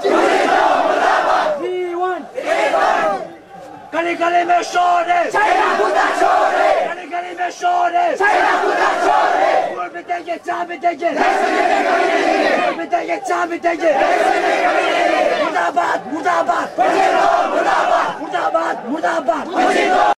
गली गली में शोर है, गली गली में शोर है, फूल बितेंगे, चाय बितेंगे, फूल बितेंगे, चाय बितेंगे, मुर्दाबाद मुर्दाबाद मुर्दाबाद मुर्दाबाद मुर्दाबाद।